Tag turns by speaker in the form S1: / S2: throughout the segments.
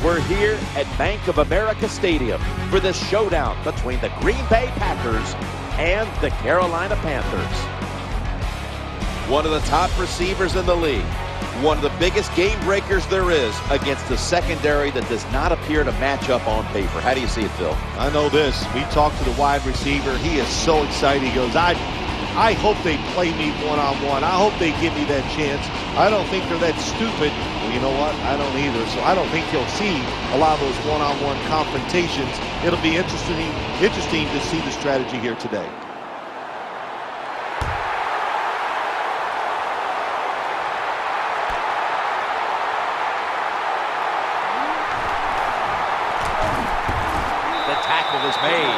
S1: We're here at Bank of America Stadium for the showdown between the Green Bay Packers and the Carolina Panthers. One of the top receivers in the league. One of the biggest game breakers there is against a secondary that does not appear to match up on paper. How do you see it, Phil?
S2: I know this. We talked to the wide receiver. He is so excited. He goes, I hope they play me one-on-one. I hope they give me that chance. I don't think they're that stupid. Well, you know what? I don't either. So I don't think he'll see a lot of those one-on-one confrontations. It'll be interesting to see the strategy here today.
S1: The tackle is made.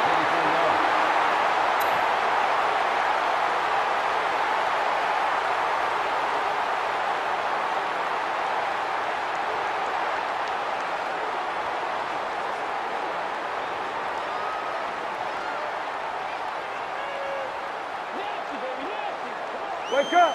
S3: Wake up!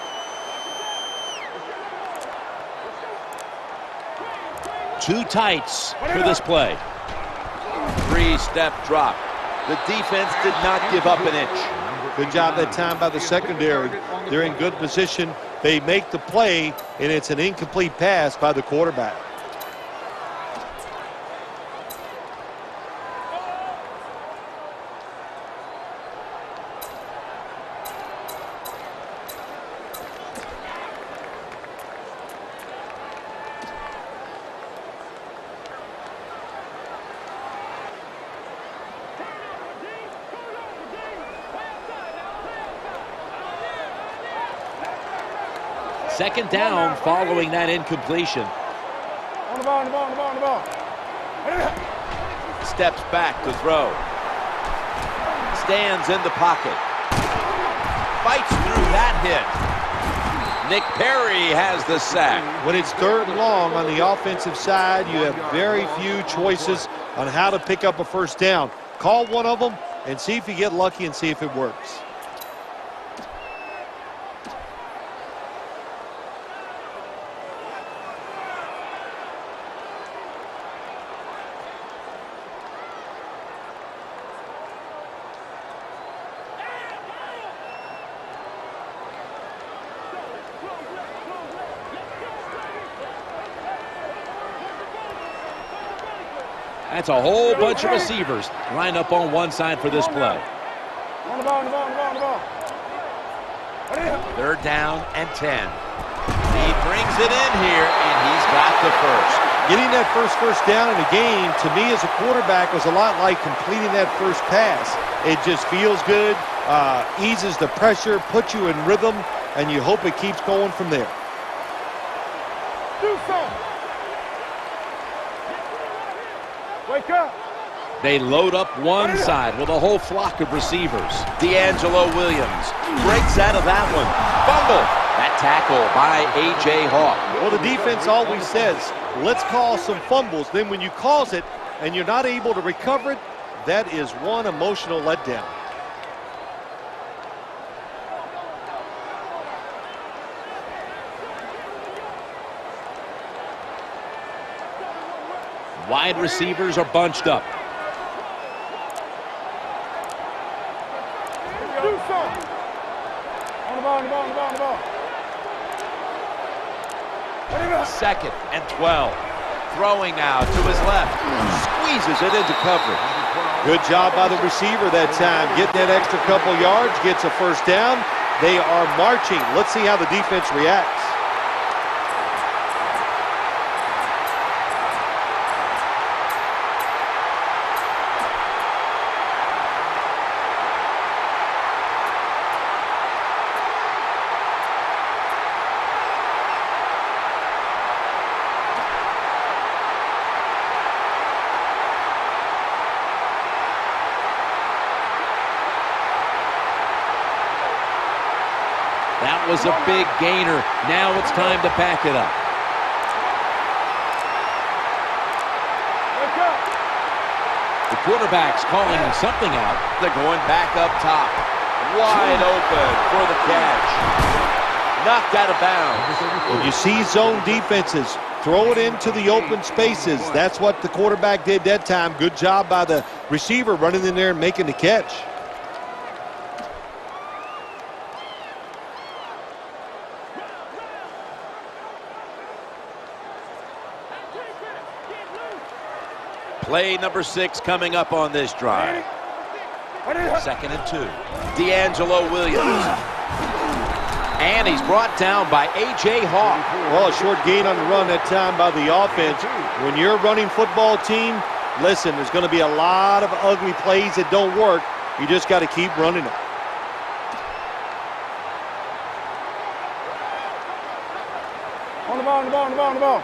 S1: Two tights for this play. Three-step drop. The defense did not give up an inch.
S2: Good job that time by the secondary. They're in good position. They make the play, and it's an incomplete pass by the quarterback.
S1: Second down following that incompletion.
S3: On the ball, on the ball, on the ball, on the ball.
S1: Steps back to throw. Stands in the pocket. Fights through that hit. Nick Perry has the sack.
S2: When it's third and long on the offensive side, you have very few choices on how to pick up a first down. Call one of them and see if you get lucky and see if it works.
S1: That's a whole bunch of receivers lined up on one side for this play.
S3: On the ball, on the ball, on the ball, on the ball.
S1: Third down and 10. He brings it in here, and he's got the first.
S2: Getting that first down in a game, to me as a quarterback, was a lot like completing that first pass. It just feels good, eases the pressure, puts you in rhythm, and you hope it keeps going from there.
S3: Do something. Wake up.
S1: They load up one side with a whole flock of receivers. D'Angelo Williams breaks out of that one. Fumble. That tackle by A.J. Hawk.
S2: Well, the defense always says, let's call some fumbles. Then when you cause it and you're not able to recover it, that is one emotional letdown.
S1: Wide receivers are bunched up.
S3: Do something. On the ball, on the ball, on the ball, on the ball.
S1: Second and 12. Throwing now to his left. Squeezes it into coverage.
S2: Good job by the receiver that time. Getting that extra couple yards, gets a first down. They are marching. Let's see how the defense reacts.
S1: That was a big gainer. Now it's time to back it up. The quarterback's calling something out. They're going back up top. Wide open for the catch. Knocked out of bounds.
S2: When you see zone defenses throw it into the open spaces. That's what the quarterback did that time. Good job by the receiver running in there and making the catch.
S1: Play number 6 coming up on this drive. 2nd and 2. D'Angelo Williams. And he's brought down by A.J. Hawk.
S2: Well, a short gain on the run that time by the offense. When you're a running football team, listen, there's going to be a lot of ugly plays that don't work. You just got to keep running them.
S3: On the ball, on the ball, on the ball, on the ball.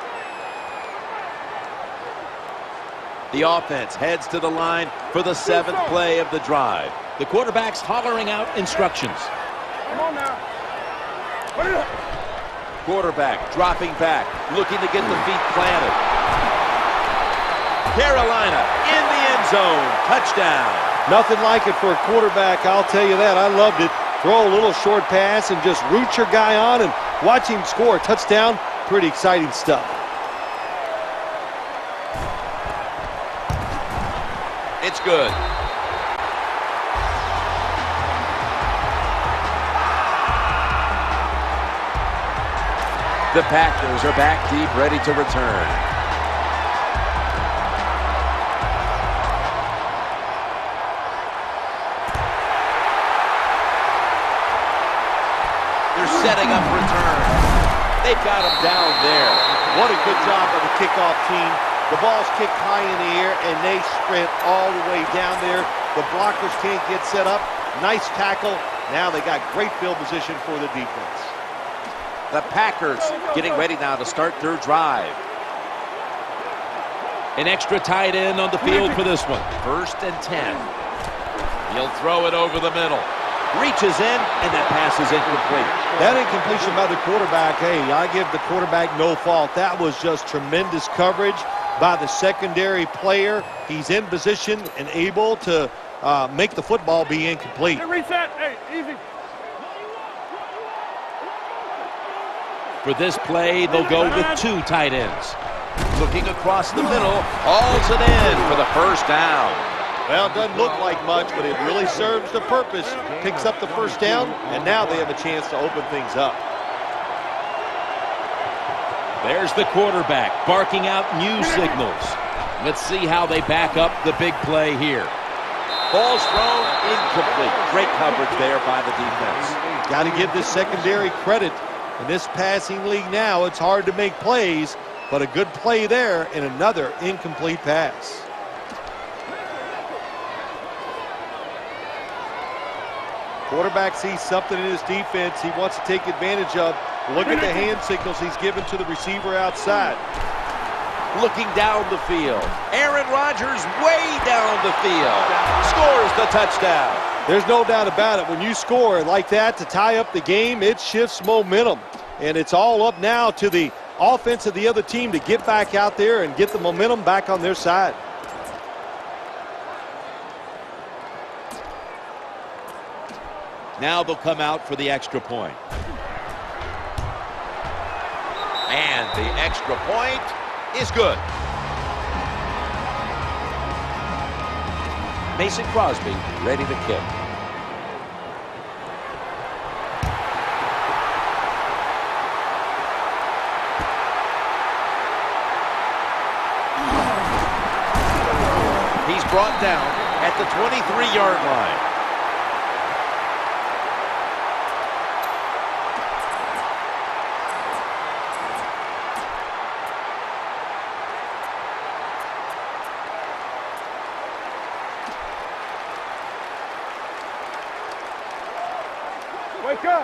S1: The offense heads to the line for the 7th play of the drive.
S4: The quarterback's hollering out instructions.
S3: Come on now. Put it up.
S1: Quarterback dropping back, looking to get the feet planted. Carolina in the end zone. Touchdown.
S2: Nothing like it for a quarterback, I'll tell you that. I loved it. Throw a little short pass and just root your guy on and watch him score a touchdown. Pretty exciting stuff.
S1: It's good. The Packers are back deep, ready to return. They're setting up return. They've got him down there.
S2: What a good job by the kickoff team. The ball's kicked high in the air, and they sprint all the way down there. The blockers can't get set up. Nice tackle. Now they got great field position for the defense.
S1: The Packers getting ready now to start their drive.
S4: An extra tight end on the field for this one.
S1: 1st and 10. He'll throw it over the middle. Reaches in, and that pass is incomplete.
S2: That incompletion by the quarterback, hey, I give the quarterback no fault. That was just tremendous coverage by the secondary player. He's in position and able to make the football be incomplete.
S3: Hey, reset. Hey, easy.
S4: For this play, they'll go with 2 tight ends.
S1: Looking across the middle, hauls it in for the 1st down.
S2: Well, it doesn't look like much, but it really serves the purpose. Picks up the 1st down, and now they have a chance to open things up.
S4: There's the quarterback barking out new signals. Let's see how they back up the big play here.
S1: Ball's thrown incomplete. Great coverage there by the defense.
S2: Got to give this secondary credit. In this passing league now, it's hard to make plays, but a good play there and another incomplete pass. Quarterback sees something in his defense he wants to take advantage of. Look at the hand signals he's given to the receiver outside.
S1: Looking down the field. Aaron Rodgers way down the field. Scores the touchdown.
S2: There's no doubt about it. When you score like that to tie up the game, it shifts momentum. And it's all up now to the offense of the other team to get back out there and get the momentum back on their side.
S4: Now they'll come out for the extra point.
S1: And the extra point is good. Mason Crosby ready to kick. He's brought down at the 23-yard line.
S3: Wake up.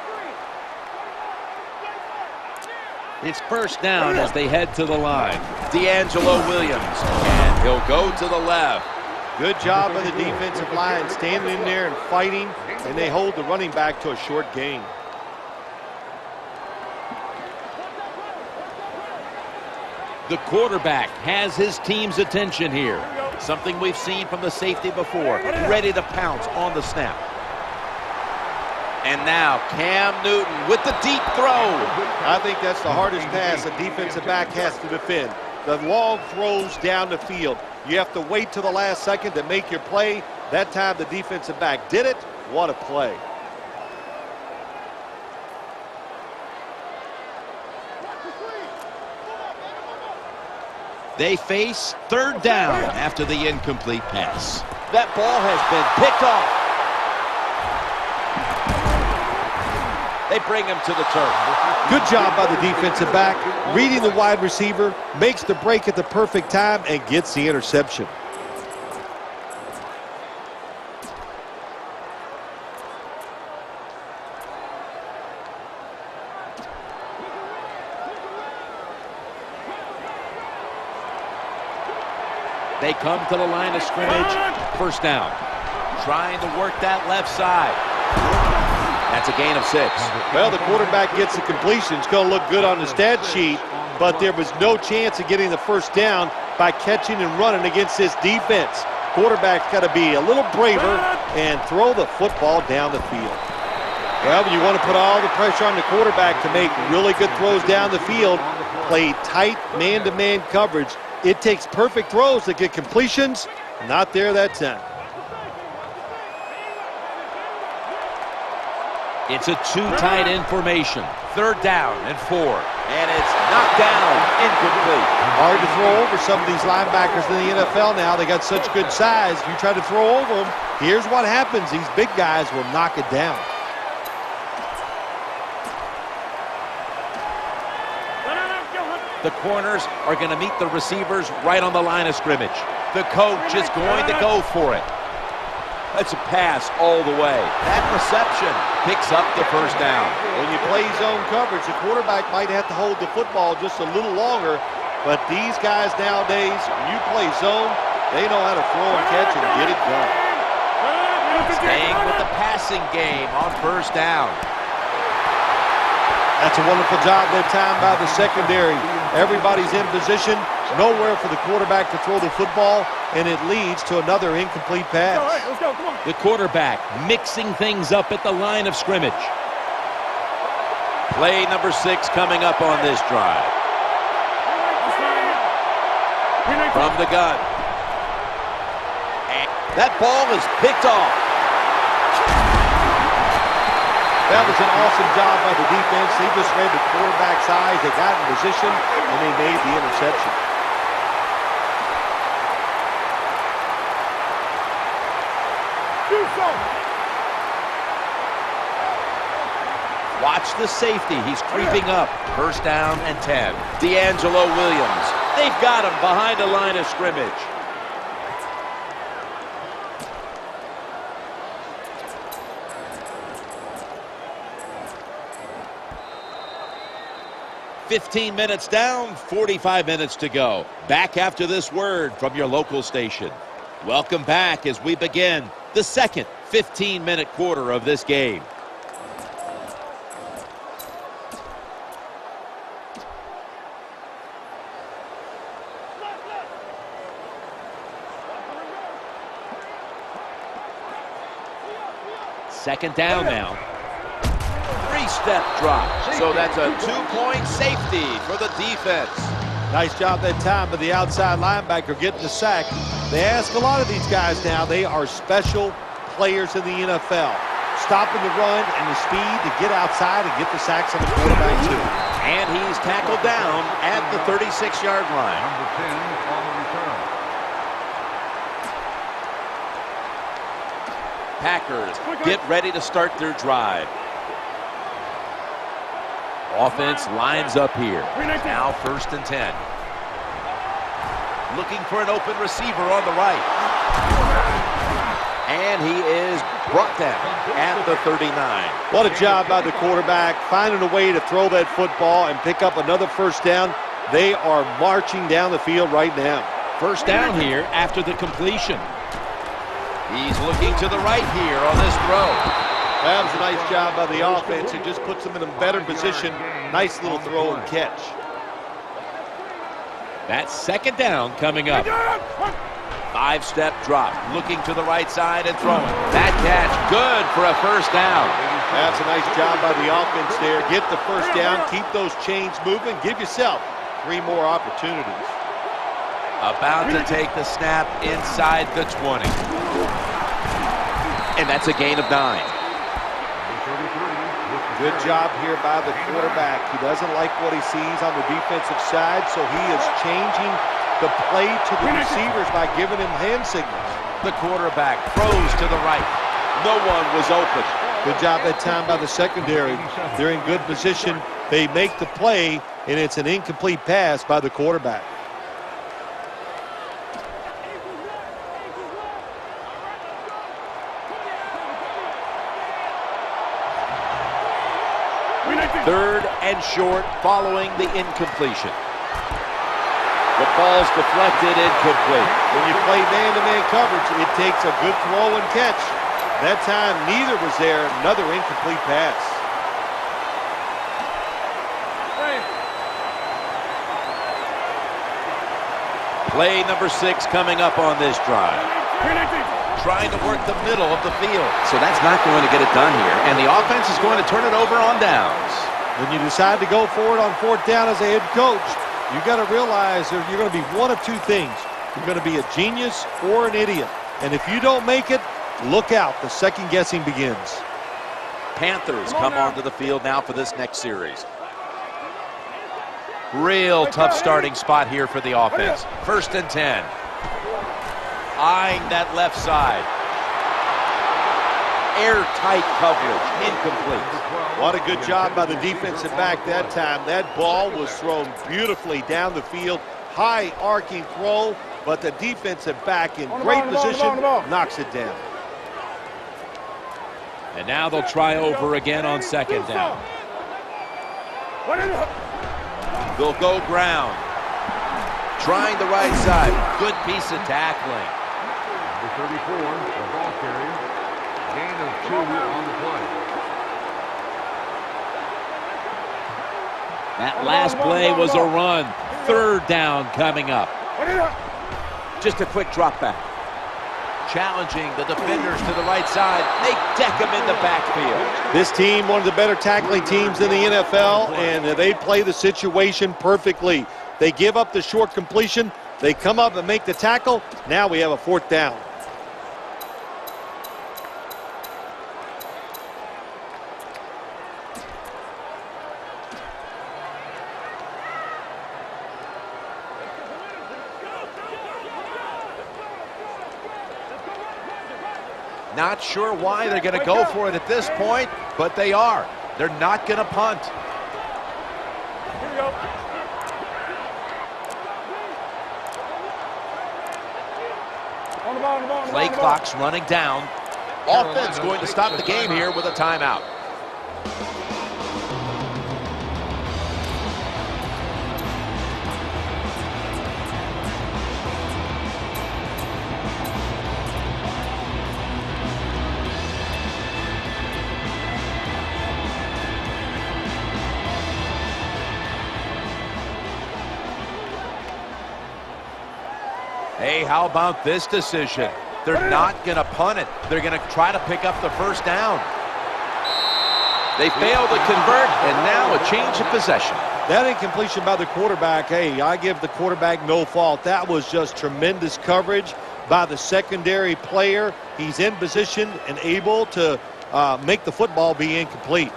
S4: It's 1st down as they head to the line.
S1: D'Angelo Williams, and he'll go to the left.
S2: Good job by the defensive line, standing in there and fighting, and they hold the running back to a short gain.
S4: The quarterback has his team's attention here.
S1: Something we've seen from the safety before. Ready to pounce on the snap.
S4: And now Cam Newton with the deep throw.
S2: I think that's the hardest pass a defensive back has to defend. The long throws down the field. You have to wait till the last second to make your play. That time the defensive back did it. What a play.
S4: They face third down after the incomplete pass.
S1: That ball has been picked off. They bring him to the turf.
S2: Good job by the defensive back. Reading the wide receiver, makes the break at the perfect time, and gets the interception.
S4: They come to the line of scrimmage. First down. Trying to work that left side.
S1: That's a gain of 6.
S2: Well, the quarterback gets the completion. It's going to look good on the stat sheet, but there was no chance of getting the first down by catching and running against this defense. Quarterback's got to be a little braver and throw the football down the field. Well, you want to put all the pressure on the quarterback to make really good throws down the field, play tight man-to-man coverage. It takes perfect throws to get completions. Not there that time.
S4: It's a too-tight in formation. Third down and 4.
S1: And it's knocked down, incomplete.
S2: Hard to throw over some of these linebackers in the NFL now. They got such good size. You try to throw over them, here's what happens. These big guys will knock it down.
S4: The corners are going to meet the receivers right on the line of scrimmage. The coach is going to go for it.
S1: That's a pass all the way. That reception picks up the first down.
S2: When you play zone coverage, the quarterback might have to hold the football just a little longer, but these guys nowadays, when you play zone, they know how to throw and catch and get it done.
S4: Staying with the passing game on first down.
S2: That's a wonderful job that time by the secondary. Everybody's in position, nowhere for the quarterback to throw the football, and it leads to another incomplete pass.
S3: Let's go, come on.
S4: The quarterback mixing things up at the line of scrimmage.
S1: Play number 6 coming up on this drive. From the gun. And that ball is picked off.
S2: That was an awesome job by the defense. They just read the quarterback's eyes. They got in position, and they made the interception.
S4: Watch the safety. He's creeping up. First down and 10. DeAngelo Williams. They've got him behind the line of scrimmage. "15 minutes down, 45 minutes to go." Back after this word from your local station. Welcome back as we begin the second 15-minute quarter of this game. Second down now.
S1: 3-step drop. So that's a 2-point safety for the defense.
S2: Nice job that time by the outside linebacker getting the sack. They ask a lot of these guys now. They are special players in the NFL. Stopping the run and the speed to get outside and get the sacks on the quarterback too.
S1: And he's tackled down at the 36-yard line.
S3: Number 10 on the return.
S1: Packers get ready to start their drive.
S4: Offense lines up here. Now 1st and 10.
S1: Looking for an open receiver on the right. And he is brought down at the 39.
S2: What a job by the quarterback, finding a way to throw that football and pick up another first down. They are marching down the field right now.
S4: First down here after the completion.
S1: He's looking to the right here on this throw.
S2: That was a nice job by the offense. It just puts them in a better position. Nice little throw and catch.
S4: That's second down coming up.
S1: 5-step drop. Looking to the right side and throwing. That catch good for a first down.
S2: That's a nice job by the offense there. Get the first down, keep those chains moving, give yourself 3 more opportunities.
S4: About to take the snap inside the 20.
S1: And that's a gain of 9.
S2: Good job here by the quarterback. He doesn't like what he sees on the defensive side, so he is changing the play to the receivers by giving him hand signals.
S4: The quarterback throws to the right. No one was open.
S2: Good job that time by the secondary. They're in good position. They make the play, and it's an incomplete pass by the quarterback.
S4: Third and short following the incompletion. The ball's deflected, incomplete.
S2: When you play man-to-man coverage, it takes a good throw and catch. That time, neither was there. Another incomplete pass.
S4: Play number 6 coming up on this drive. Trying to work the middle of the field.
S1: So that's not going to get it done here. And the offense is going to turn it over on downs.
S2: When you decide to go for it on 4th down as a head coach, you got to realize that you're going to be one of 2 things. You're going to be a genius or an idiot. And if you don't make it, look out. The second guessing begins.
S4: Panthers come onto the field now for this next series. Real tough starting spot here for the offense. 1st and 10. Eyeing that left side. Airtight coverage, incomplete.
S2: What a good job by the defensive back that time. That ball was thrown beautifully down the field. High arcing throw, but the defensive back in great position knocks it down.
S4: And now they'll try over again on 2nd down. They'll go ground. Trying the right side. Good piece of tackling.
S3: Number 34, the ball carrier. Gain of 2 on the play.
S4: That last play was a run. 3rd down coming up. Just a quick drop back. Challenging the defenders to the right side. They deck him in the backfield.
S2: This team, one of the better tackling teams in the NFL, and they play the situation perfectly. They give up the short completion. They come up and make the tackle. Now we have a 4th down.
S4: Not sure why they're going to go for it at this point, but they are. They're not going to punt.
S3: Here we go. On the ball.
S4: Play clock's running down. Offense going to stop the game here with a timeout. Hey, how about this decision? They're not going to punt it. They're going to try to pick up the 1st down. They fail to convert, and now a change of possession.
S2: That incompletion by the quarterback, hey, I give the quarterback no fault. That was just tremendous coverage by the secondary player. He's in position and able to make the football be incomplete.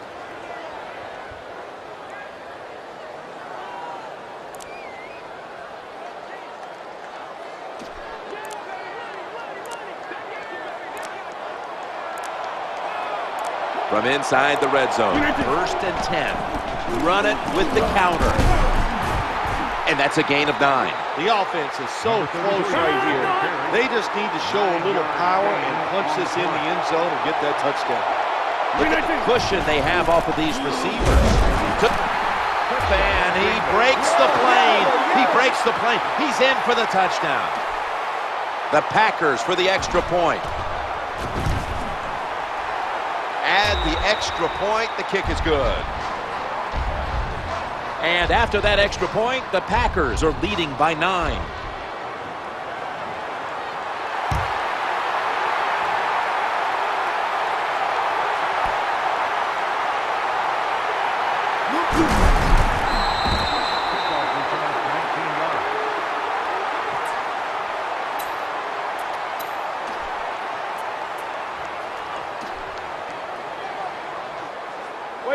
S4: From inside the red zone. 1st and 10. Run it with the counter. And that's a gain of 9.
S2: The offense is so close right here. They just need to show a little power and punch this in the end zone and get that touchdown.
S4: Look at the cushion they have off of these receivers. And he breaks the plane. He breaks the plane. He's in for the touchdown. The Packers for the extra point. Add the extra point, the kick is good. And after that extra point, the Packers are leading by 9.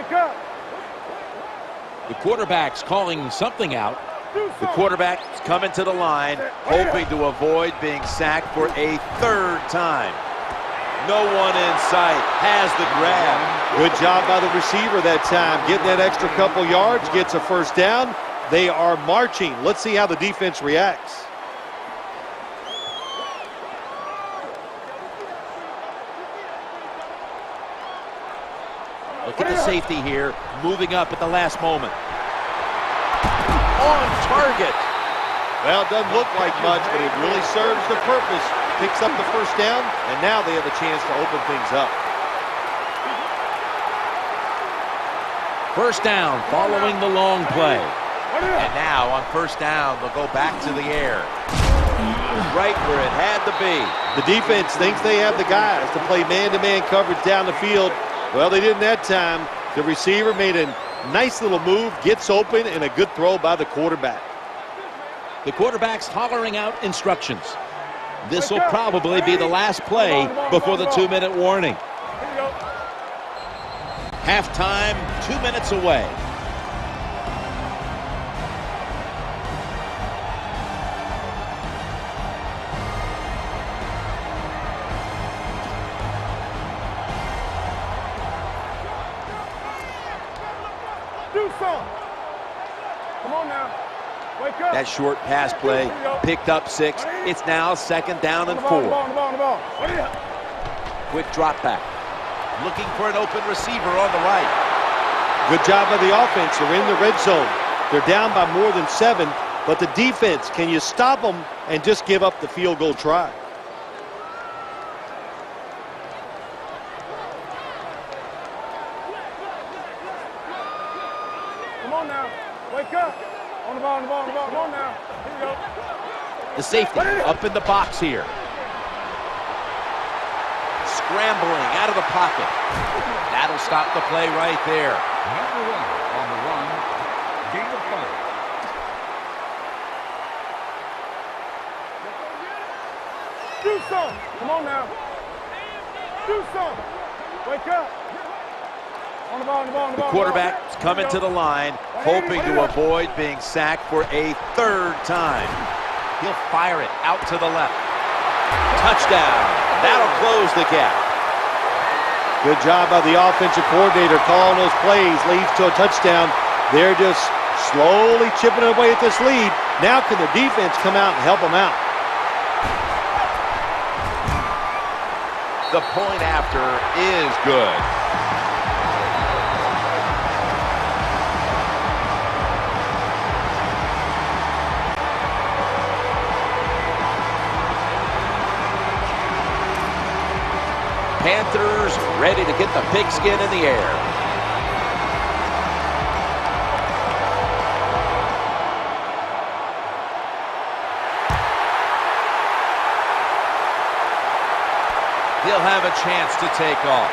S3: Wake up.
S4: The quarterback's calling something out.
S1: The quarterback's coming to the line, hoping to avoid being sacked for a third time. No one in sight, has the grab.
S2: Good job by the receiver that time. Getting that extra couple yards, gets a first down. They are marching. Let's see how the defense reacts.
S4: Look at the safety here, moving up at the last moment.
S1: On target.
S2: Well, it doesn't look like much, but it really serves the purpose. Picks up the first down, and now they have a chance to open things up.
S4: First down following the long play.
S1: And now on first down, they'll go back to the air. Right where it had to be.
S2: The defense thinks they have the guys to play man-to-man coverage down the field. Well, they didn't that time. The receiver made a nice little move, gets open, and a good throw by the quarterback.
S4: The quarterback's hollering out instructions. This will probably be the last play before the 2-minute warning. Halftime, 2 minutes away.
S3: Do something. Come on now. Wake up.
S1: That short pass play picked up 6. It's now second down and 4.
S3: On the ball.
S1: Quick drop back. Looking for an open receiver on the right.
S2: Good job by the offense. They're in the red zone. They're down by more than 7, but the defense, can you stop them and just give up the field goal try?
S3: Come on now. Wake up. On the ball. Come on now. Here you go.
S4: The safety up in the box here.
S1: Scrambling out of the pocket. That'll stop the play right there.
S3: Number 1 on the run. Gain of 5. Do something. Come on now. Do something. Wake up. On the ball.
S1: The quarterback's coming to the line, hoping to avoid being sacked for a third time. He'll fire it out to the left. Touchdown. That'll close the gap.
S2: Good job by the offensive coordinator calling those plays, leads to a touchdown. They're just slowly chipping away at this lead. Now can the defense come out and help them out?
S1: The point after is good. Panthers ready to get the pigskin in the air. He'll have a chance to take off.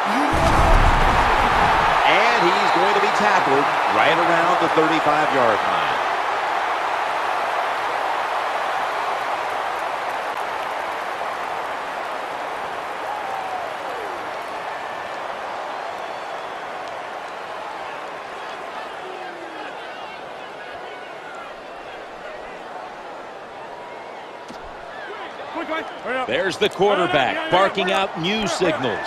S1: And he's going to be tackled right around the 35-yard line.
S4: There's the quarterback barking out new signals.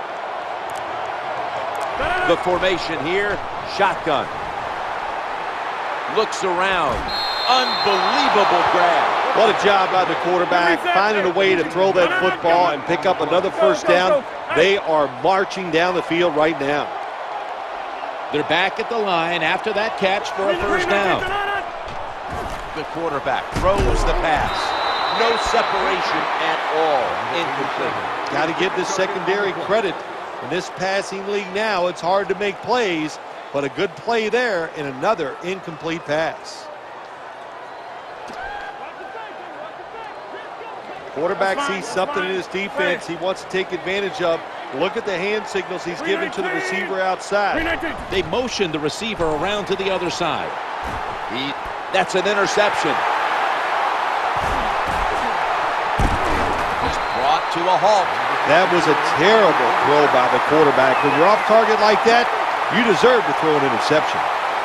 S1: The formation here, shotgun. Looks around. Unbelievable grab.
S2: What a job by the quarterback, finding a way to throw that football and pick up another first down. They are marching down the field right now.
S4: They're back at the line after that catch for a first down.
S1: The quarterback throws the pass. No separation at all. Incomplete.
S2: Got to give this secondary credit. In this passing league now, it's hard to make plays, but a good play there and another incomplete pass. Quarterback sees something in his defense he wants to take advantage of. Look at the hand signals he's given to the receiver outside.
S4: They motion the receiver around to the other side.
S1: That's an interception. To a halt.
S2: That was a terrible throw by the quarterback. When you're off target like that, You deserve to throw an interception.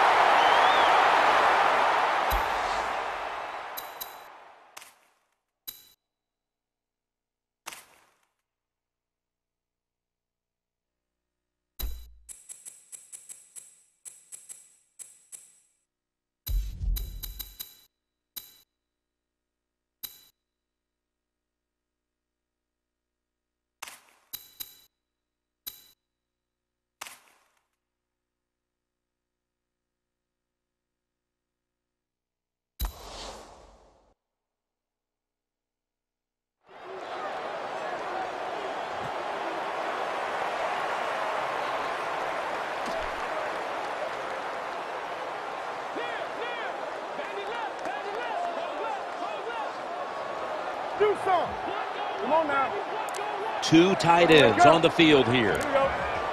S3: Do some. Come on now.
S4: Two tight ends on the field here.
S3: Here we go.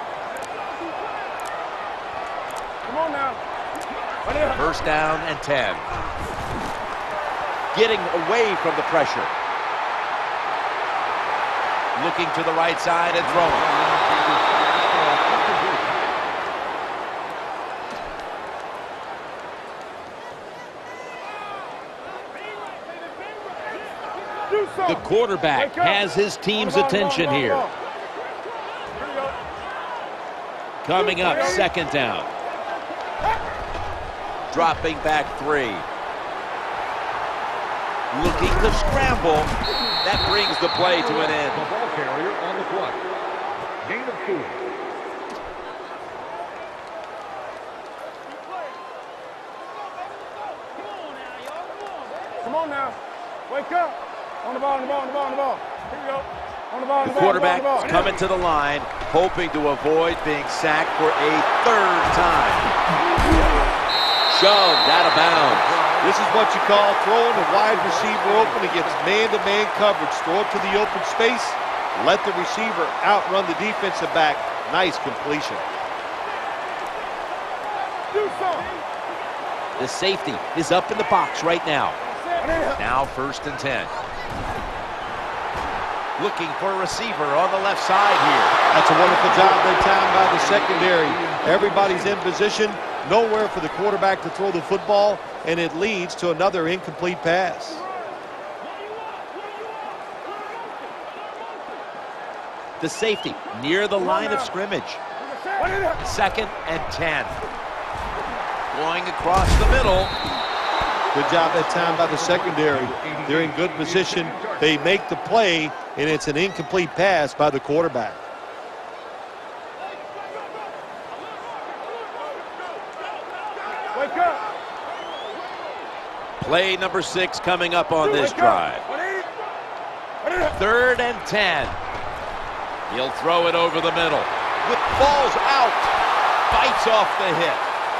S3: Come on now. Right there.
S4: First down and 10. Getting away from the pressure. Looking to the right side and throwing.
S3: Do some.
S4: The quarterback has his team's attention here. Coming up, second down. Dropping back 3. Looking to scramble. That brings the play to an end.
S5: The ball carrier on the play. Gain of 4.
S3: Come on now. Wake up. On the ball, on the ball, on the ball, on the ball. Here we go. On the ball, on
S4: The
S3: the ball,
S4: quarterback
S3: on the ball.
S4: is coming to the line, hoping to avoid being sacked for a third time. Shoved out of bounds.
S2: This is what you call throwing the wide receiver open against man-to-man coverage. Throw it to the open space. Let the receiver outrun the defensive back. Nice completion.
S3: Do some.
S4: The safety is up in the box right now. Now first and 10. Looking for a receiver on the left side here.
S2: That's a wonderful job that time by the secondary. Everybody's in position. Nowhere for the quarterback to throw the football, and it leads to another incomplete pass.
S4: The safety near the line of scrimmage. Second and 10. Going across the middle.
S2: Good job that time by the secondary. They're in good position. They make the play, and it's an incomplete pass by the quarterback.
S3: Wake up.
S4: Play number 6 coming up on this drive. Third and 10. He'll throw it over the middle. Falls out. Bites off the hit.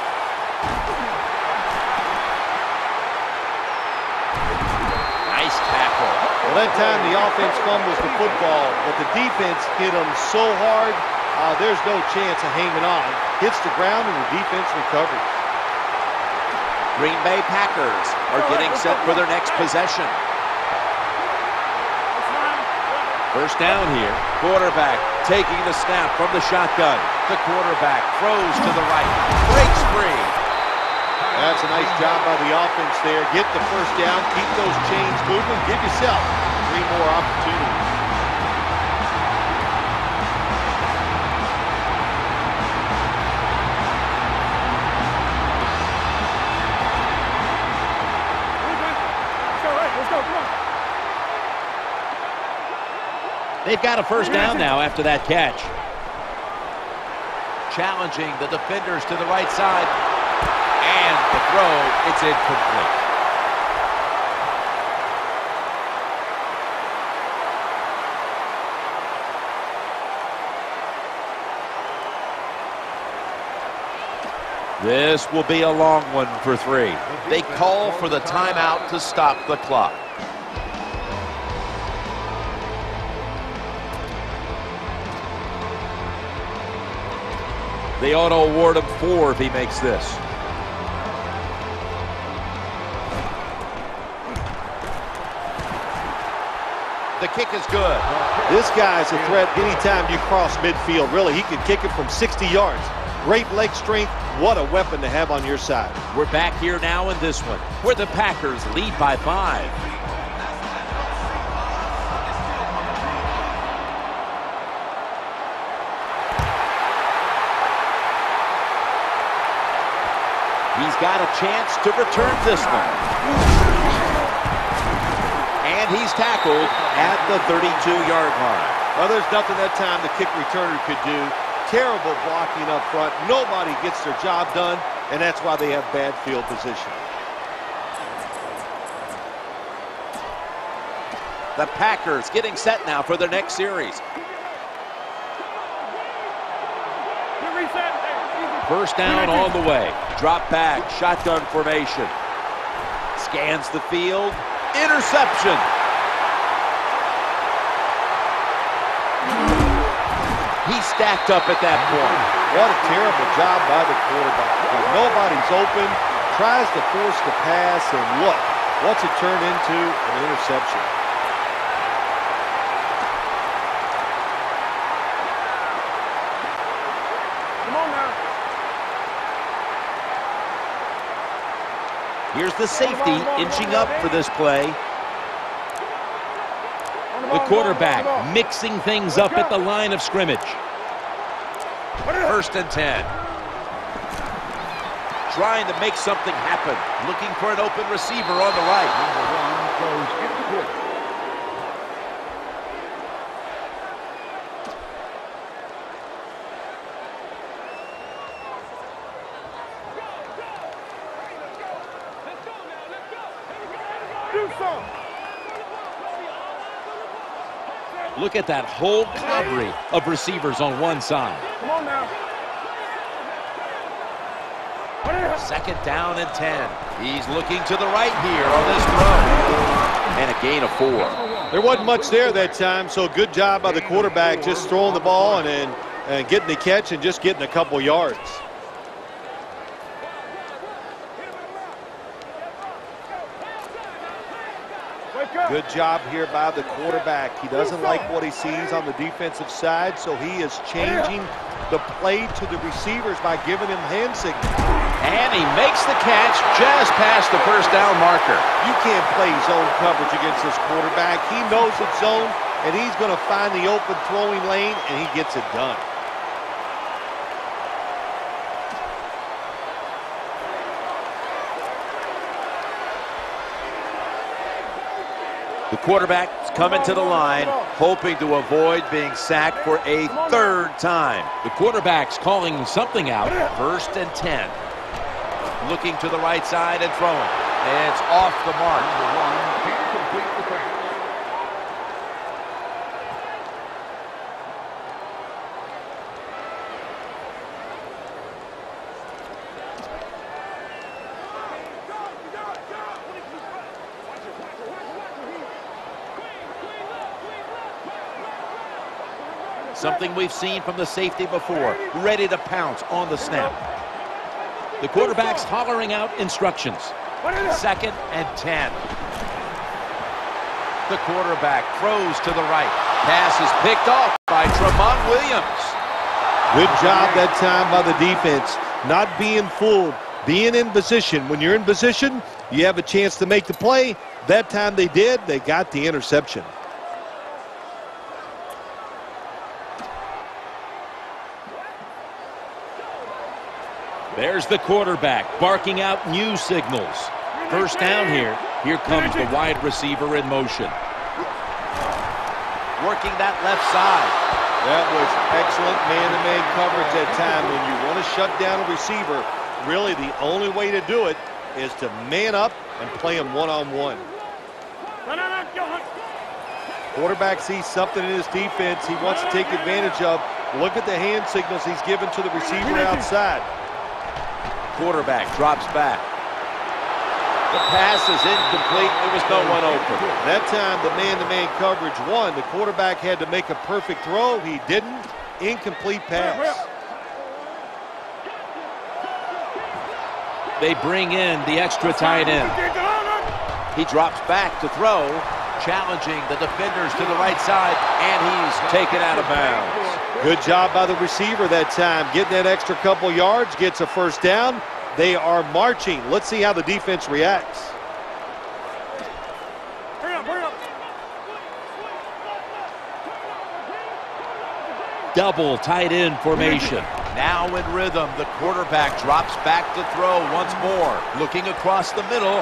S4: Nice tackle.
S2: Well, that time the offense fumbles the football, but the defense hit them so hard, there's no chance of hanging on. Hits the ground, and the defense recovers.
S4: Green Bay Packers are getting set for their next possession. First down here. Quarterback taking the snap from the shotgun. The quarterback throws to the right. Breaks free.
S2: That's a nice job by the offense there. Get the first down, keep those chains moving, give yourself 3 more opportunities.
S4: They've got a first down now after that catch. Challenging the defenders to the right side. And the throw, it's incomplete. This will be a long one for 3. They call for the timeout to stop the clock. They ought to award him 4 if he makes this. The kick is good.
S2: This guy's a threat anytime you cross midfield. Really, he can kick it from 60 yards. great leg strength. What a weapon to have on your side.
S4: We're back here now in this one, where the Packers lead by 5. He's got a chance to return this one. And he's tackled at the 32-yard line.
S2: Well, there's nothing that time the kick returner could do. Terrible blocking up front. Nobody gets their job done, and that's why they have bad field position.
S4: The Packers getting set now for their next series. First down on the way. Drop back, shotgun formation. Scans the field. Interception. He stacked up at that point.
S2: What a terrible job by the quarterback. Nobody's open, tries to force the pass, and look, what's it turned into? An interception.
S3: Come on now.
S4: Here's the safety inching up for this play. The quarterback mixing things up at the line of scrimmage. First and 10. Trying to make something happen. Looking for an open receiver on the right.
S5: Number 1 goes into court.
S4: Look at that whole cadre of receivers on one side.
S3: Come on now.
S4: Second down and 10. He's looking to the right here on this throw. And a gain of 4.
S2: There wasn't much there that time, so good job by the quarterback just throwing the ball and getting the catch and just getting a couple yards. Good job here by the quarterback. He doesn't like what he sees on the defensive side, so he is changing the play to the receivers by giving him hand signals.
S4: And he makes the catch just past the first down marker.
S2: You can't play zone coverage against this quarterback. He knows it's zone, and he's going to find the open throwing lane, and he gets it done.
S4: The quarterback's coming to the line, hoping to avoid being sacked for a third time. The quarterback's calling something out. First and 10. Looking to the right side and throwing. And it's off the mark.
S5: Number 1 can't complete the pass.
S4: Something we've seen from the safety before. Ready to pounce on the snap. The quarterback's hollering out instructions. Second and 10. The quarterback throws to the right. Pass is picked off by Tramon Williams.
S2: Good job that time by the defense. Not being fooled. Being in position. When you're in position, you have a chance to make the play. That time they did. They got the interception.
S4: There's the quarterback barking out new signals. First down here. Here comes the wide receiver in motion. Working that left side.
S2: That was excellent man-to-man coverage that time. When you want to shut down a receiver, really the only way to do it is to man up and play him one-on-one. Quarterback sees something in his defense he wants to take advantage of. Look at the hand signals he's given to the receiver outside.
S4: Quarterback drops back. The pass is incomplete. There was no one open.
S2: That time the man-to-man coverage won. The quarterback had to make a perfect throw. He didn't. Incomplete pass.
S4: They bring in the extra tight end. He drops back to throw, challenging the defenders to the right side, and he's taken out of bounds.
S2: Good job by the receiver that time, getting that extra couple yards, gets a first down. They are marching. Let's see how the defense reacts.
S4: Double tight end formation.
S1: Now in rhythm, the quarterback drops back to throw once more. Looking across the middle.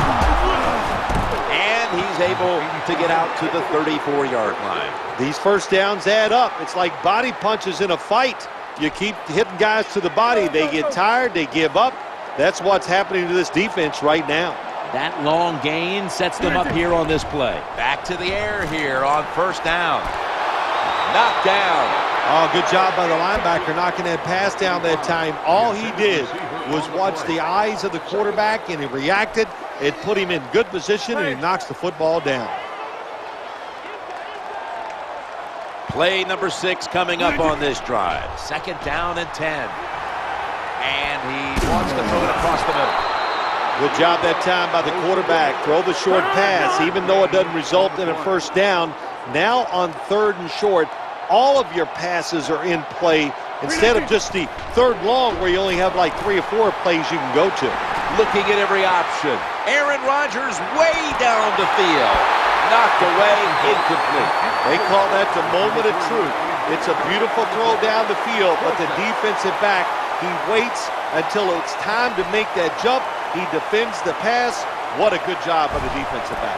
S1: And he's able to get out to the 34-yard line.
S2: These first downs add up. It's like body punches in a fight. You keep hitting guys to the body. They get tired. They give up. That's what's happening to this defense right now.
S4: That long gain sets them up here on this play.
S1: Back to the air here on first down. Knocked down.
S2: Oh, good job by the linebacker knocking that pass down that time. All he did was watch the eyes of the quarterback, and he reacted. It put him in good position, and he knocks the football down.
S1: Play number 6 coming up on this drive. Second down and 10. And he wants to throw it across the middle.
S2: Good job that time by the quarterback. Throw the short pass, even though it doesn't result in a first down. Now on third and short, all of your passes are in play instead of just the third long where you only have like 3 or 4 plays you can go to.
S1: Looking at every option. Aaron Rodgers way down the field. Knocked away, incomplete.
S2: They call that the moment of truth. It's a beautiful throw down the field, but the defensive back, he waits until it's time to make that jump. He defends the pass. What a good job by the defensive back.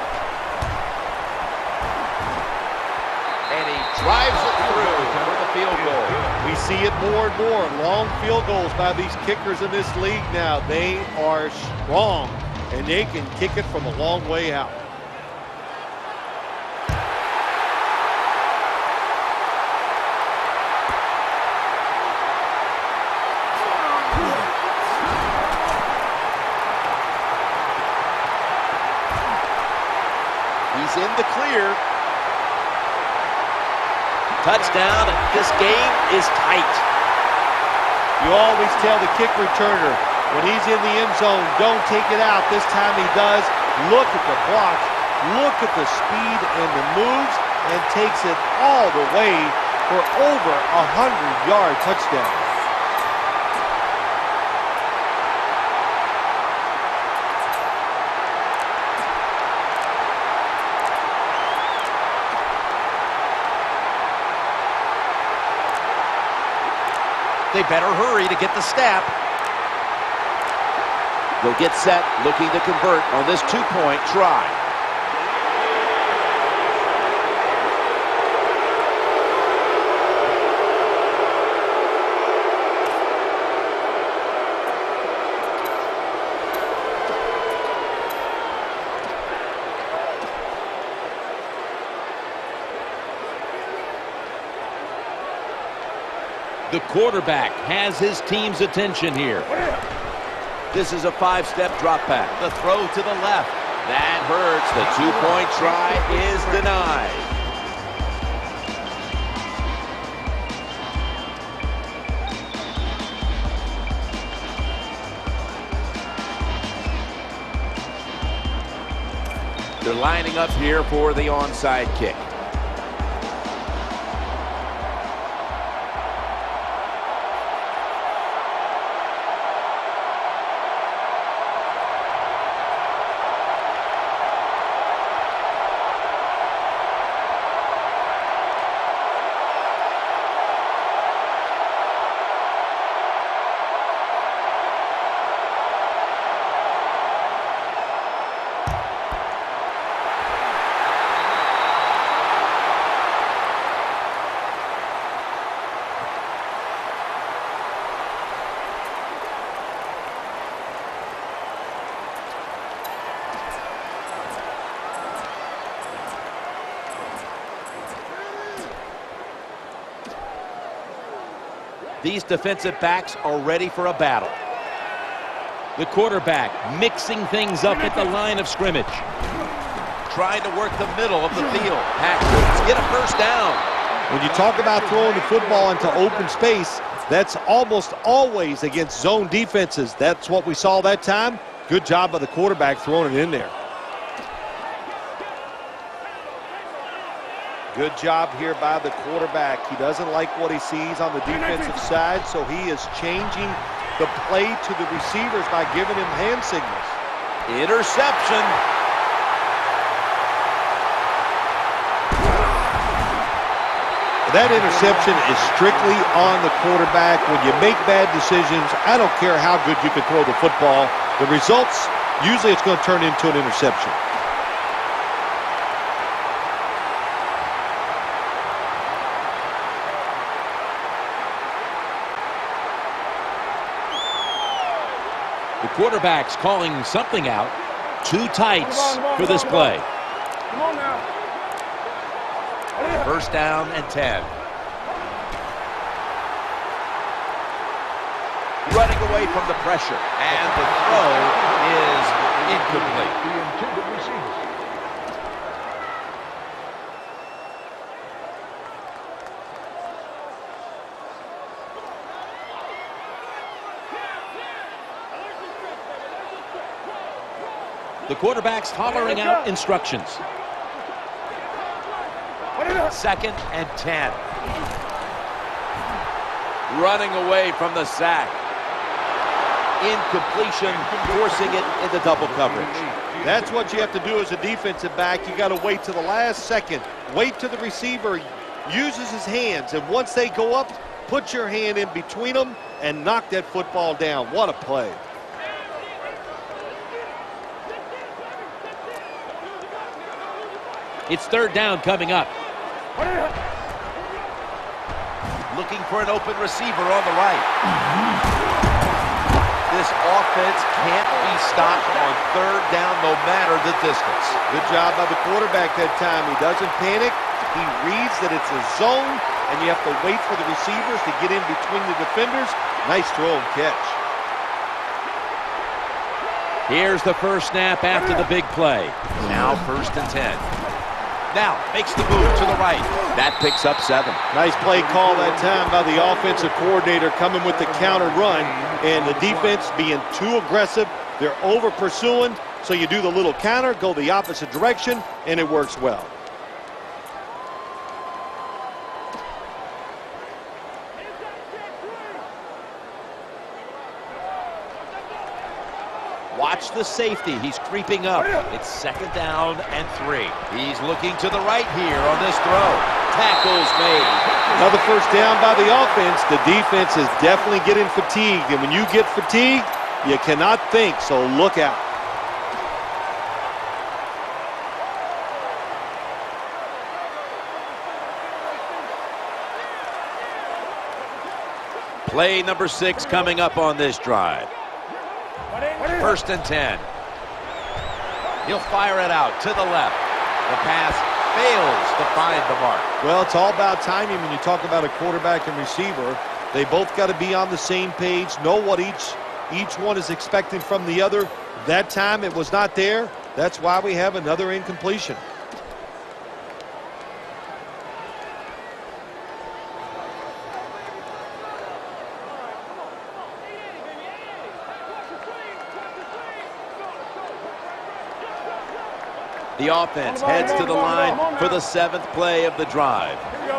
S1: And he drives it through for the field goal.
S2: We see it more and more. Long field goals by these kickers in this league now. They are strong, and they can kick it from a long way out.
S1: He's in the clear. Touchdown, and this game is tight.
S2: You always tell the kick returner, when he's in the end zone, don't take it out. This time he does. Look at the block. Look at the speed and the moves, and takes it all the way for over a 100-yard touchdown.
S1: They better hurry to get the snap. They'll get set, looking to convert on this 2-point try.
S4: The quarterback has his team's attention here.
S1: This is a 5-step drop back. The throw to the left. That hurts. The 2-point try is denied. They're lining up here for the onside kick. These defensive backs are ready for a battle.
S4: The quarterback mixing things up at the line of scrimmage.
S1: Trying to work the middle of the field. Packers get a first down.
S2: When you talk about throwing the football into open space, that's almost always against zone defenses. That's what we saw that time. Good job by the quarterback throwing it in there. Good job here by the quarterback. He doesn't like what he sees on the defensive side, so he is changing the play to the receivers by giving him hand signals.
S4: Interception.
S2: That interception is strictly on the quarterback. When you make bad decisions, I don't care how good you can throw the football. The results, usually it's going to turn into an interception.
S4: The quarterback's calling something out. Two tights for this play.
S3: Come on now.
S4: First down and 10. Running away from the pressure. And the throw is incomplete.
S5: The intended receiver.
S4: The quarterback's hollering out instructions. Second and 10. Running away from the sack. Incompletion, forcing it into double coverage.
S2: That's what you have to do as a defensive back. You got to wait to the last second. Wait till the receiver uses his hands, and once they go up, put your hand in between them and knock that football down. What a play.
S4: It's third down coming up. Looking for an open receiver on the right. This offense can't be stopped on third down no matter the distance.
S2: Good job by the quarterback that time. He doesn't panic. He reads that it's a zone, and you have to wait for the receivers to get in between the defenders. Nice throw and catch.
S4: Here's the first snap after the big play. Now first and 10. Now makes the move to the right. That picks up 7.
S2: Nice play call that time by the offensive coordinator, coming with the counter run, and the defense being too aggressive. They're over pursuing, so you do the little counter, go the opposite direction, and it works well.
S4: Watch the safety. He's creeping up. It's second down and 3. He's looking to the right here on this throw. Tackles made.
S2: Another first down by the offense. The defense is definitely getting fatigued, and when you get fatigued, you cannot think, so look out.
S4: Play number 6 coming up on this drive. First and 10. He'll fire it out to the left. The pass fails to find the mark.
S2: Well, it's all about timing when you talk about a quarterback and receiver. They both got to be on the same page, know what each one is expecting from the other. That time it was not there. That's why we have another incompletion.
S4: The offense heads to the line for the 7th play of the drive.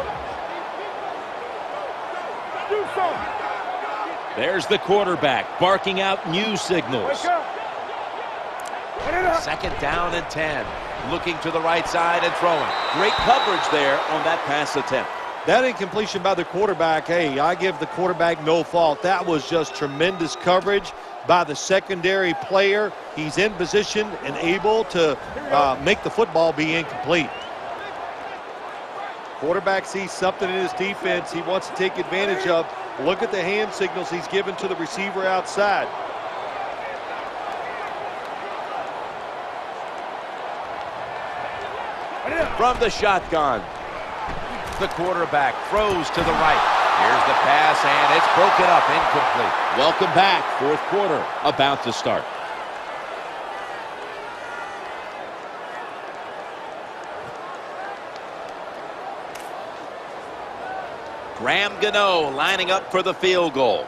S4: There's the quarterback barking out new signals. Second down and 10. Looking to the right side and throwing. Great coverage there on that pass attempt.
S2: That incompletion by the quarterback, hey, I give the quarterback no fault. That was just tremendous coverage by the secondary player. He's in position and able to make the football be incomplete. Quarterback sees something in his defense he wants to take advantage of. Look at the hand signals he's given to the receiver outside.
S4: From the shotgun, the quarterback throws to the right. Here's the pass, and it's broken up, incomplete. Welcome back, 4th quarter, about to start. Graham Gano lining up for the field goal.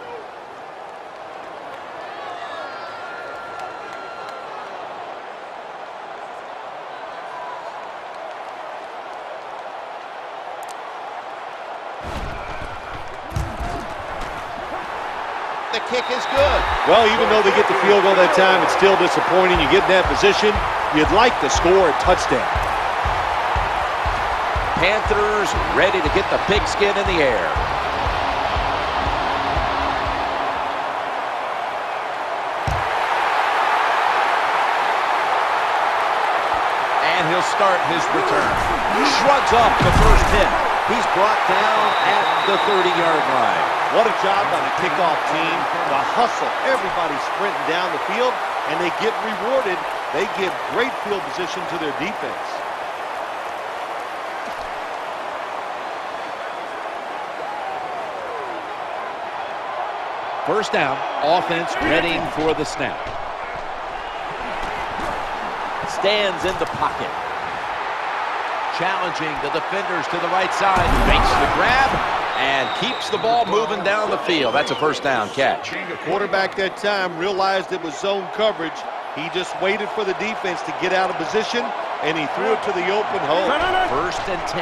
S1: the kick is good.
S2: Well, even though they get the field goal that time, it's still disappointing. You get in that position, you'd like to score a touchdown.
S1: Panthers ready to get the pigskin in the air. And he'll start his return. Shrugs off the first hit. He's brought down at the 30-yard line.
S2: What a job by the kickoff team. The hustle. Everybody's sprinting down the field, and they get rewarded. They give great field position to their defense.
S4: First down, offense readying for the snap.
S1: Stands in the pocket. Challenging the defenders to the right side. Makes the grab and keeps the ball moving down the field. That's a first down catch.
S2: The quarterback that time realized it was zone coverage. He just waited for the defense to get out of position, and he threw it to the open hole.
S1: First and 10.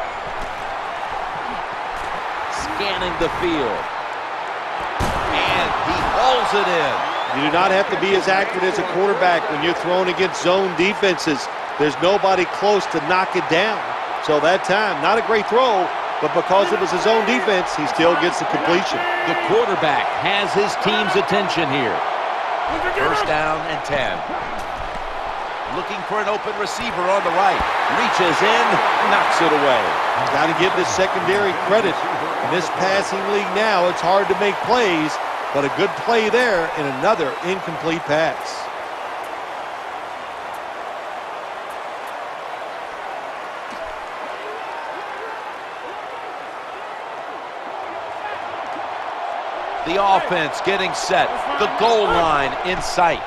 S1: Scanning the field. And he hauls it in.
S2: You do not have to be as accurate as a quarterback when you're throwing against zone defenses. There's nobody close to knock it down. So that time, not a great throw, but because it was his own defense, he still gets the completion.
S4: The quarterback has his team's attention here.
S1: First down and 10. Looking for an open receiver on the right. Reaches in, knocks it away.
S2: Got to give this secondary credit. In this passing league now, it's hard to make plays, but a good play there and another incomplete pass.
S1: The offense getting set. The goal line in sight.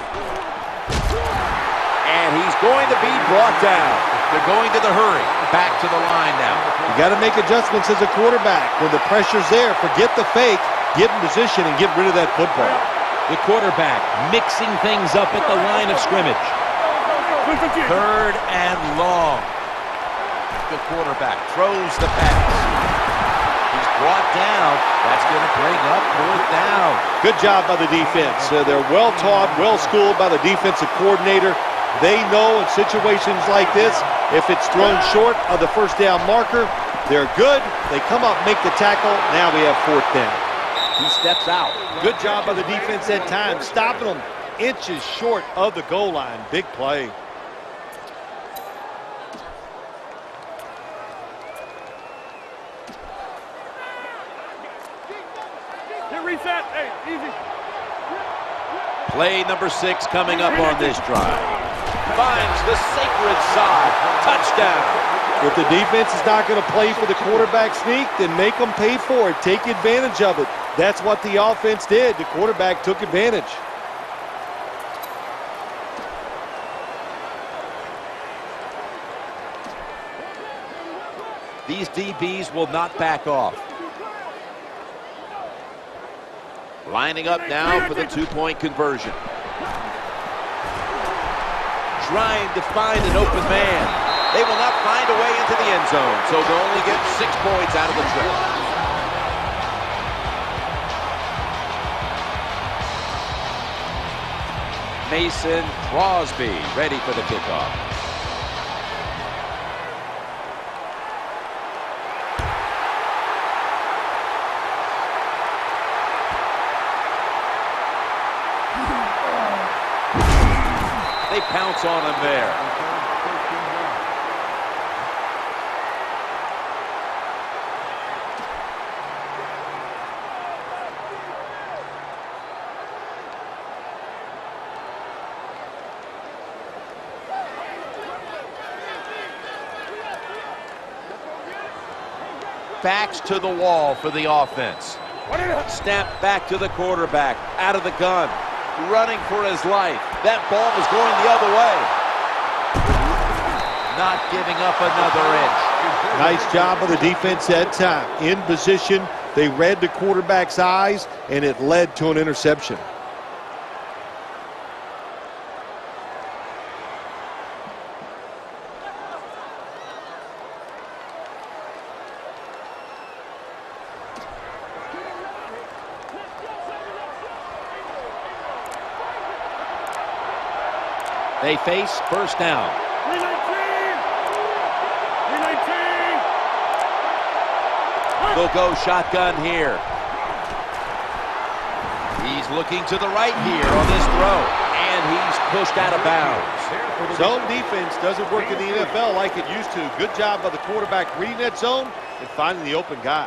S1: And he's going to be brought down. They're going to the hurry. Back to the line now.
S2: You got to make adjustments as a quarterback. When the pressure's there, forget the fake, get in position and get rid of that football.
S4: The quarterback mixing things up at the line of scrimmage.
S1: Third and long. The quarterback throws the pass. He's brought down. That's going to bring up fourth down.
S2: Good job by the defense. They're well-taught, well-schooled by the defensive coordinator. They know in situations like this, if it's thrown short of the first down marker, they're good. They come up, make the tackle. Now we have fourth down.
S1: He steps out.
S2: Good job by the defense that time, stopping them inches short of the goal line. Big play.
S3: Reset. Hey, easy.
S1: Play number 6 coming up on this drive. Finds the sacred side. Touchdown.
S2: If the defense is not going to play for the quarterback sneak, then make them pay for it. Take advantage of it. That's what the offense did. The quarterback took advantage.
S1: These DBs will not back off. Lining up now for the two-point conversion. Trying to find an open man. They will not find a way into the end zone, so they'll only get 6 points out of the trip. Mason Crosby ready for the kickoff. They pounce on him there. Backs to the wall for the offense. Snap back to the quarterback. Out of the gun. Running for his life. That ball was going the other way. Not giving up another inch.
S2: Nice job of the defense that time. In position, they read the quarterback's eyes, and it led to an interception.
S4: They face first down.
S3: 319.
S4: They'll go shotgun here. He's looking to the right here on this throw, and he's pushed out of bounds.
S2: Zone defense doesn't work in the NFL like it used to. Good job by the quarterback reading that zone and finding the open guy.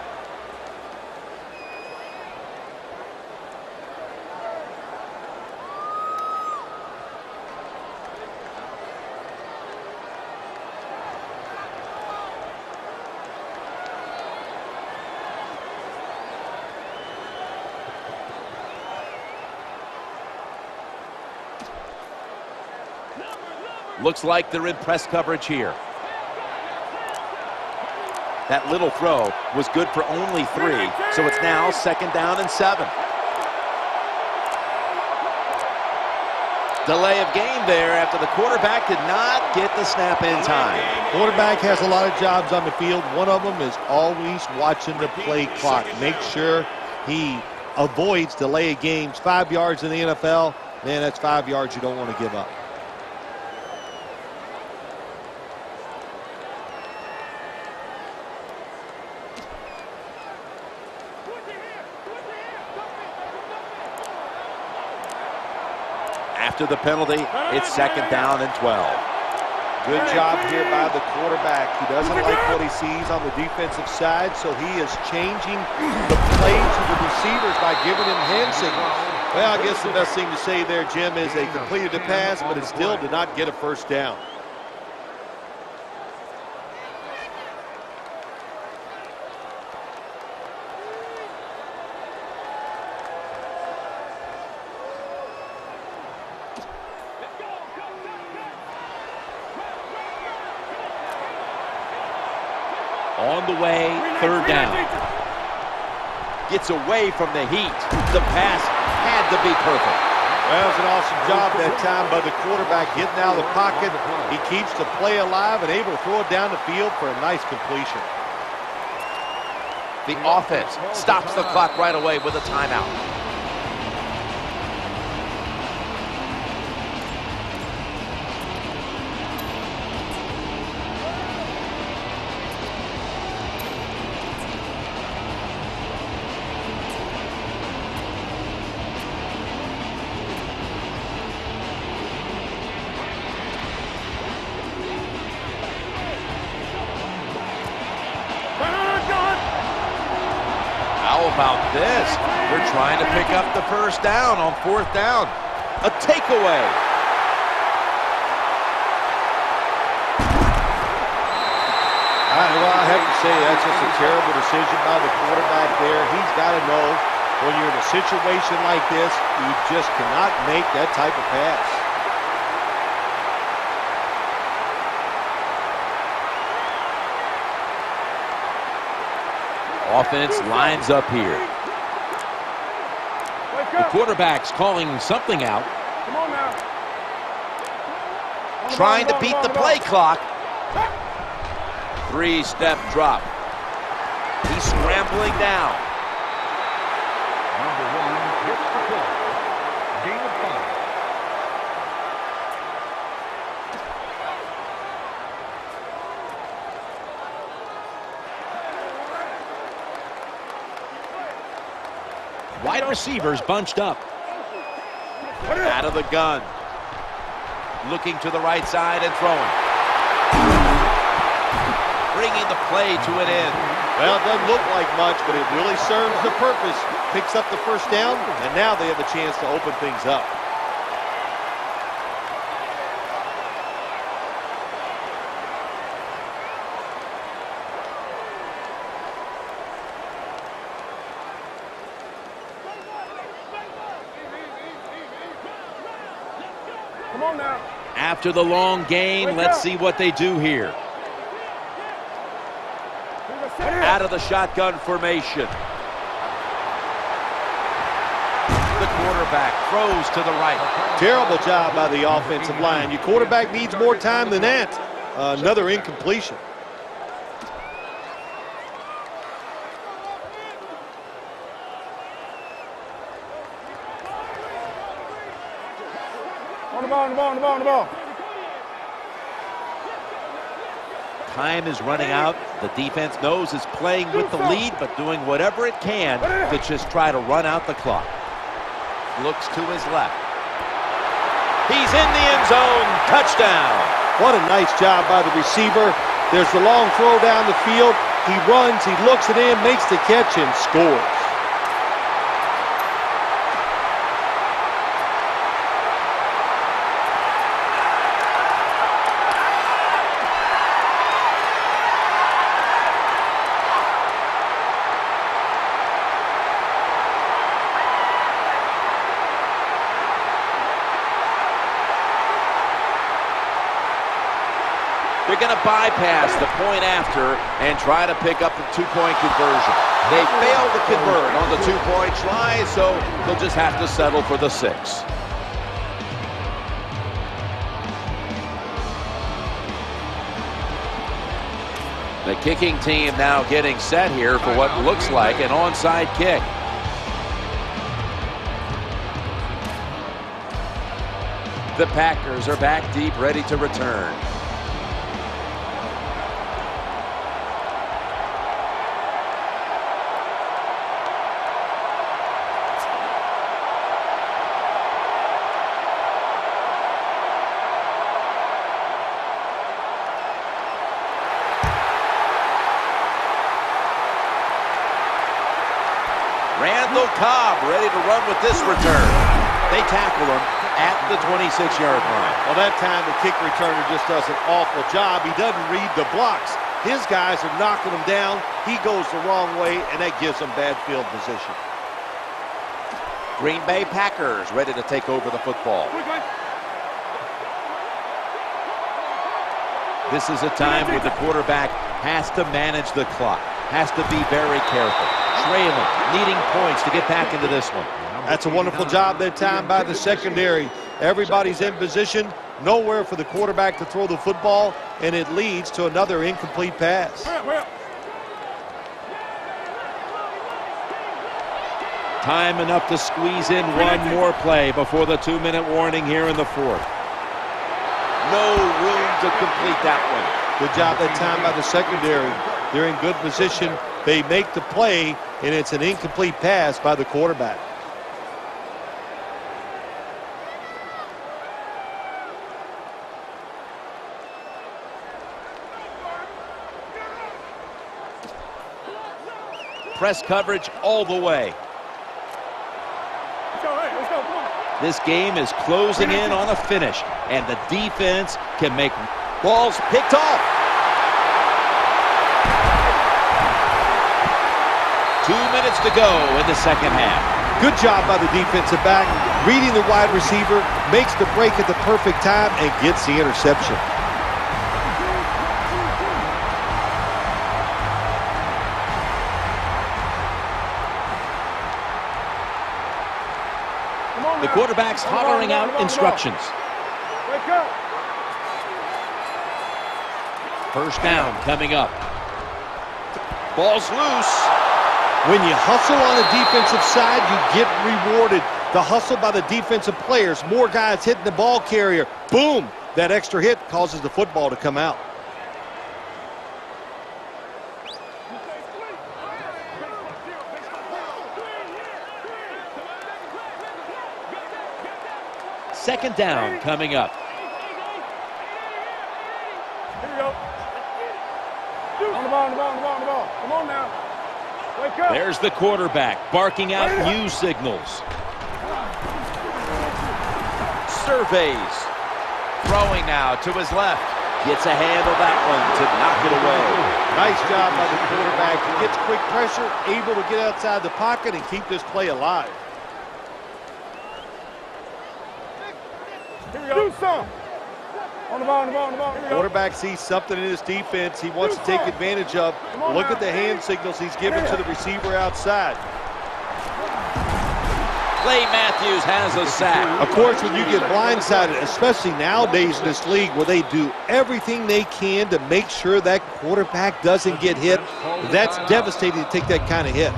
S4: Looks like they're in press coverage here. That little throw was good for only 3, so it's now 2nd down and 7. Delay of game there after the quarterback did not get the snap in time.
S2: Quarterback has a lot of jobs on the field. One of them is always watching the play clock. Make sure he avoids delay of games. 5 yards in the NFL, man, that's 5 yards you don't want to give up.
S4: After the penalty, it's 2nd down and 12.
S2: Good job here by the quarterback. He doesn't like what he sees on the defensive side, so he is changing the play to the receivers by giving him hand signals. Well, I guess the best thing to say there, Jim, is they completed the pass, but it still did not get a first down.
S4: On the way, 3rd down. Gets away from the heat. The pass had to be perfect.
S2: Well, it was an awesome job that time by the quarterback getting out of the pocket. He keeps the play alive and able to throw it down the field for a nice completion.
S1: The offense stops the clock right away with a timeout. How about this? They're trying to pick up the first down on 4th down. A takeaway.
S2: Well, I have to say that's just a terrible decision by the quarterback there. He's got to know when you're in a situation like this, you just cannot make that type of pass.
S4: Offense lines up here. The quarterback's calling something out.
S3: Come on now.
S4: Trying to beat the play clock. 3-step drop. He's scrambling down.
S5: Number 1 hits the play. Gain of 5.
S4: Wide receivers bunched up.
S1: Out of the gun. Looking to the right side and throwing. Bringing the play to an end.
S2: Well, it doesn't look like much, but it really serves the purpose. Picks up the first down, and now they have a chance to open things up.
S3: Come on now.
S4: After the long gain, let's see what they do here.
S1: Out of the shotgun formation. The quarterback throws to the right.
S2: Terrible job by the offensive line. Your quarterback needs more time than that. Another incompletion.
S3: On the On the ball.
S4: Time is running out. The defense knows it's playing with the lead, but doing whatever it can to just try to run out the clock. Looks to his left. He's in the end zone. Touchdown.
S2: What a nice job by the receiver. There's the long throw down the field. He runs, he looks it in, makes the catch, and scores.
S4: They're going to bypass the point after and try to pick up the two-point conversion. They failed to convert on the two-point try, so they'll just have to settle for the 6. The kicking team now getting set here for what looks like an onside kick. The Packers are back deep, ready to return. Randall Cobb ready to run with this return. They tackle him at the 26-yard line.
S2: Well, that time the kick returner just does an awful job. He doesn't read the blocks. His guys are knocking him down. He goes the wrong way, and that gives him bad field position.
S4: Green Bay Packers ready to take over the football. This is a time where the quarterback has to manage the clock, has to be very careful. Trailing, needing points to get back into this one.
S2: That's a wonderful job that time by the secondary. Everybody's in position, nowhere for the quarterback to throw the football, and it leads to another incomplete pass.
S4: Time enough to squeeze in one more play before the 2-minute warning here in the 4th. No room to complete that one.
S2: Good job that time by the secondary. They're in good position. They make the play, and it's an incomplete pass by the quarterback.
S4: Press coverage all the way.
S3: Let's go, come on.
S4: This game is closing in on a finish, and the defense can make balls picked off. 2 minutes to go in the second half.
S2: Good job by the defensive back, reading the wide receiver, makes the break at the perfect time, and gets the interception.
S4: The quarterback's hollering out instructions.
S3: Wake up.
S4: First down coming up. Ball's loose.
S2: When you hustle on the defensive side, you get rewarded. The hustle by the defensive players, more guys hitting the ball carrier. Boom! That extra hit causes the football to come out.
S4: Second down coming up.
S3: Here we go. On the ball. Come on now. Wake up.
S4: There's the quarterback barking out new signals. Surveys. Throwing now to his left. Gets a hand on that one to knock it away.
S2: Nice job by the quarterback. He gets quick pressure, able to get outside the pocket and keep this play alive.
S3: Here we go. Do some. On the ball.
S2: Quarterback sees something in his defense he wants to take advantage of. Look at the hand signals he's given to the receiver outside.
S4: Clay Matthews has a sack.
S2: Of course, when you get blindsided, especially nowadays in this league where they do everything they can to make sure that quarterback doesn't get hit, that's devastating to take that kind of hit.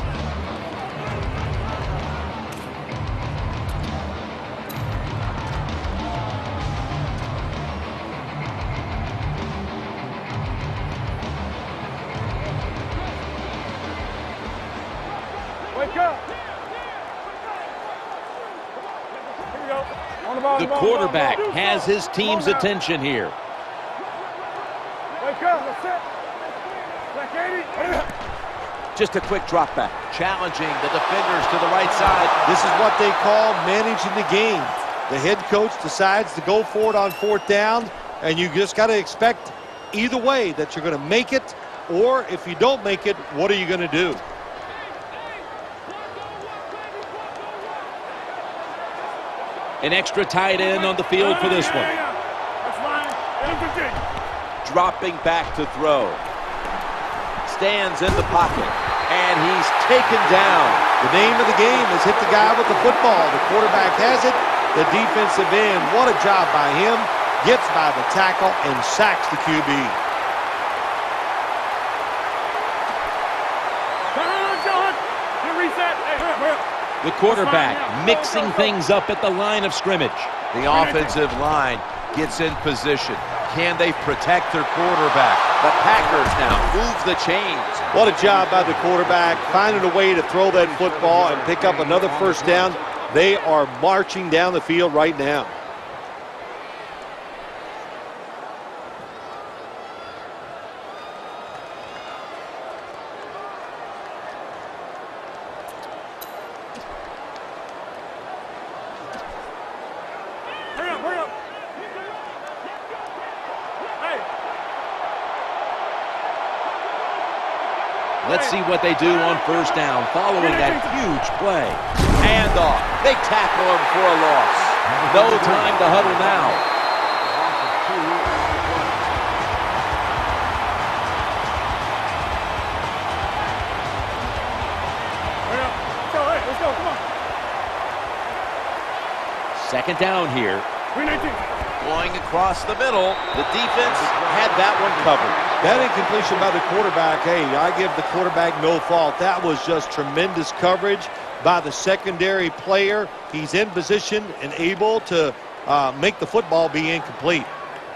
S3: Wake up. Here you go. On the ball,
S4: The quarterback has his team's attention here.
S3: Wake up. That's it. Black 80.
S4: Just a quick drop back, challenging the defenders to the right side.
S2: This is what they call managing the game. The head coach decides to go for it on 4th down, and you just got to expect either way that you're going to make it, or if you don't make it, what are you going to do?
S4: An extra tight end on the field for this one.
S3: That's fine.
S4: Dropping back to throw. Stands in the pocket, and he's taken down.
S2: The name of the game is hit the guy with the football. The quarterback has it. The defensive end, what a job by him. Gets by the tackle and sacks the QB.
S4: The quarterback mixing things up at the line of scrimmage.
S1: The offensive line gets in position. Can they protect their quarterback? The Packers now move the chains.
S2: What a job by the quarterback, finding a way to throw that football and pick up another 1st down. They are marching down the field right now.
S3: Hurry up. Hey.
S4: Let's see what they do on 1st down following that huge play.
S1: Handoff. They tackle him for a loss.
S4: No time to huddle now.
S3: Hurry up. Let's go. Come on.
S4: 2nd down here.
S3: 319.
S1: Going across the middle. The defense had that one covered.
S2: That incompletion by the quarterback, hey, I give the quarterback no fault. That was just tremendous coverage by the secondary player. He's in position and able to make the football be incomplete.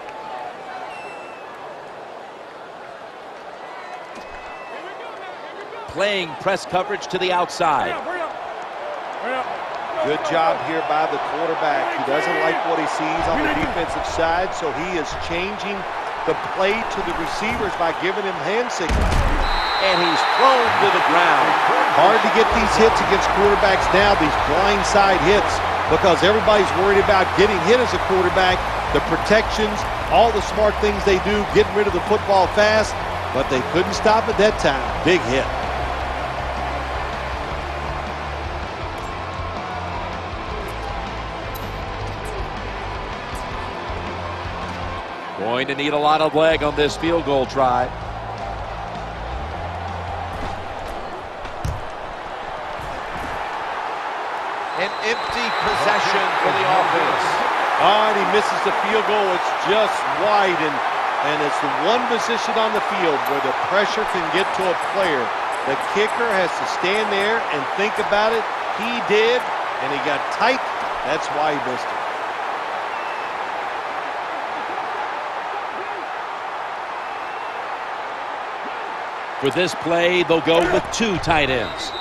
S4: Playing press coverage to the outside.
S3: Hurry up.
S2: Good job here by the quarterback. He doesn't like what he sees on the defensive side, so he is changing the play to the receivers by giving him hand signals.
S1: And he's thrown to the ground.
S2: Hard to get these hits against quarterbacks now, these blindside hits, because everybody's worried about getting hit as a quarterback, the protections, all the smart things they do, getting rid of the football fast, but they couldn't stop at that time. Big hit.
S4: Going to need a lot of leg on this field goal try.
S1: An empty possession for the offense.
S2: And he misses the field goal. It's just wide, and it's the one position on the field where the pressure can get to a player. The kicker has to stand there and think about it. He did, and he got tight. That's why he missed it.
S4: For this play, they'll go with 2 tight ends.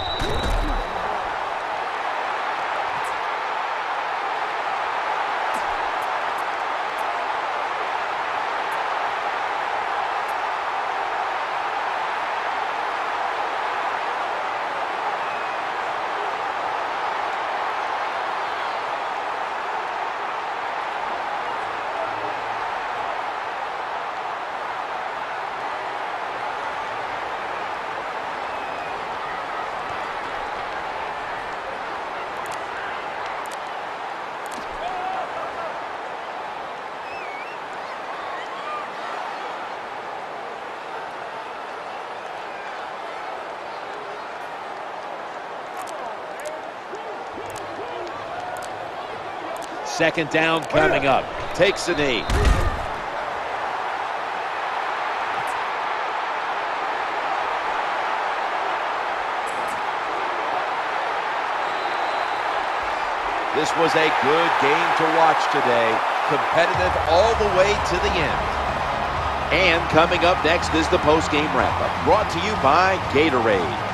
S4: Second down coming up.
S1: Takes a knee. This was a good game to watch today. Competitive all the way to the end. And coming up next is the post-game wrap-up, brought to you by Gatorade.